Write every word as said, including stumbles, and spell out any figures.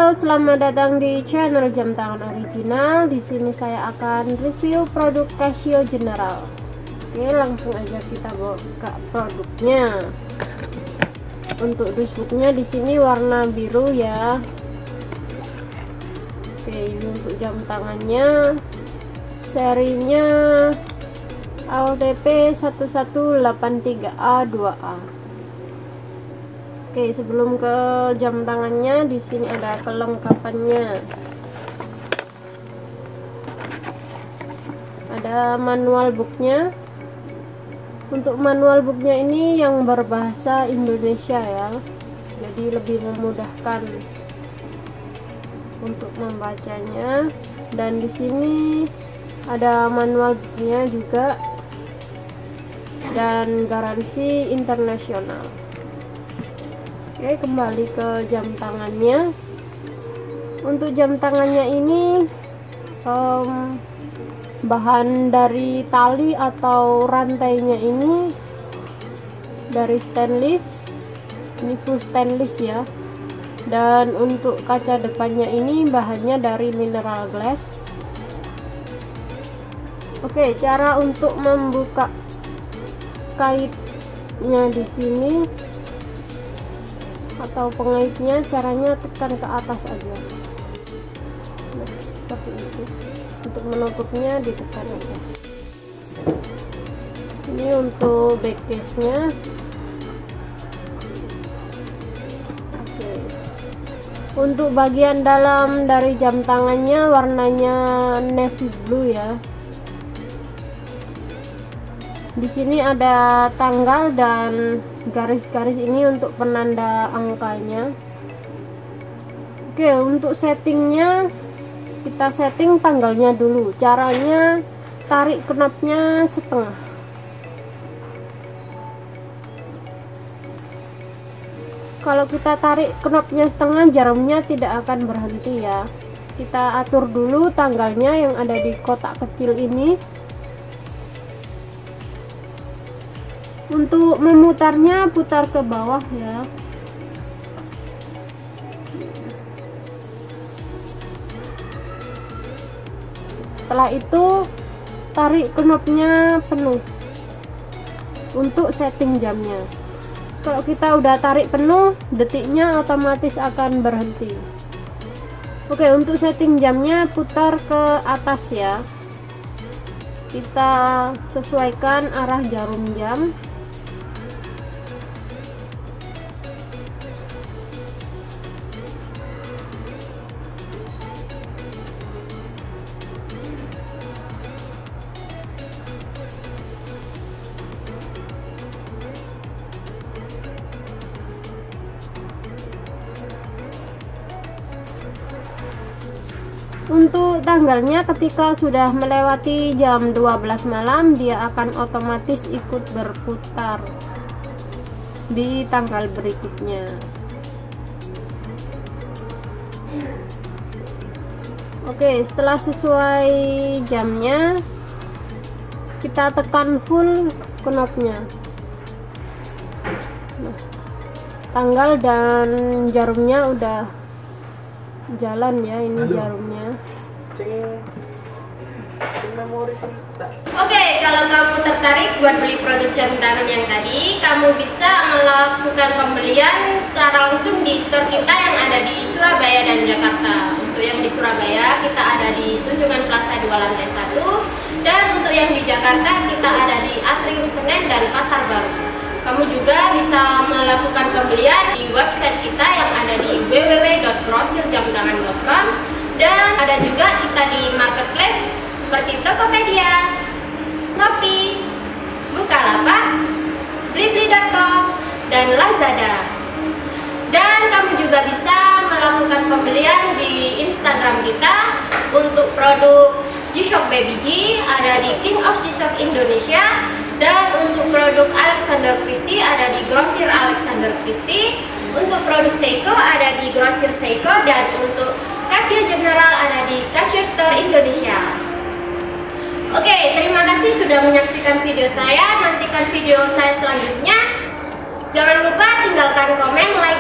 Halo, selamat datang di channel Jam Tangan Original. Di sini saya akan review produk Casio General. Oke, langsung aja kita buka produknya. Untuk dashboardnya di sini warna biru ya. Oke, ini untuk jam tangannya. Serinya A L T P satu satu delapan tiga A dua A. Oke, sebelum ke jam tangannya, di sini ada kelengkapannya. Ada manual booknya. Untuk manual booknya ini yang berbahasa Indonesia ya, jadi lebih memudahkan untuk membacanya. Dan di sini ada manual booknya juga dan garansi internasional. Oke, kembali ke jam tangannya. Untuk jam tangannya ini um, bahan dari tali atau rantainya ini dari stainless, ini full stainless ya. Dan untuk kaca depannya ini bahannya dari mineral glass. Oke, cara untuk membuka kaitnya di sini atau pengaitnya, caranya tekan ke atas aja. Nah, seperti itu. Untuk menutupnya ditekan aja. Ini untuk backcase nya. Oke. Untuk bagian dalam dari jam tangannya warnanya navy blue ya. Di sini ada tanggal dan garis-garis ini untuk penanda angkanya. Oke, untuk settingnya kita setting tanggalnya dulu. Caranya tarik knopnya setengah. Kalau kita tarik knopnya setengah, jarumnya tidak akan berhenti ya. Kita atur dulu tanggalnya yang ada di kotak kecil ini. Untuk memutarnya, putar ke bawah ya. Setelah itu tarik knopnya penuh untuk setting jamnya. Kalau kita udah tarik penuh, detiknya otomatis akan berhenti. Oke, untuk setting jamnya putar ke atas ya. Kita sesuaikan arah jarum jam. Untuk tanggalnya, ketika sudah melewati jam dua belas malam, dia akan otomatis ikut berputar di tanggal berikutnya. Oke, setelah sesuai jamnya, kita tekan full knopnya. Nah, tanggal dan jarumnya udah jalan ya, ini jarumnya. Oke, kalau kamu tertarik buat beli produk jam tangan yang tadi, kamu bisa melakukan pembelian secara langsung di store kita yang ada di Surabaya dan Jakarta. Untuk yang di Surabaya, kita ada di Tunjungan Plaza dua lantai satu, dan untuk yang di Jakarta kita ada di Atrium Senen dan Pasar Baru. Kamu juga bisa melakukan pembelian di website kita yang ada di w w w titik grosir jam tangan titik com, dan ada juga kita di marketplace seperti Tokopedia, Shopee, Bukalapak, blibli titik com, dan Lazada. Dan kamu juga bisa melakukan pembelian di Instagram kita untuk produk G-Shock Baby G ada di King of G-Shock Indonesia. Dan untuk produk Alexander Christie ada di Grosir Alexander Christie. Untuk produk Seiko ada di Grosir Seiko. Dan untuk Casio General ada di Casio Store Indonesia. Oke, terima kasih sudah menyaksikan video saya. Nantikan video saya selanjutnya. Jangan lupa tinggalkan komen, like,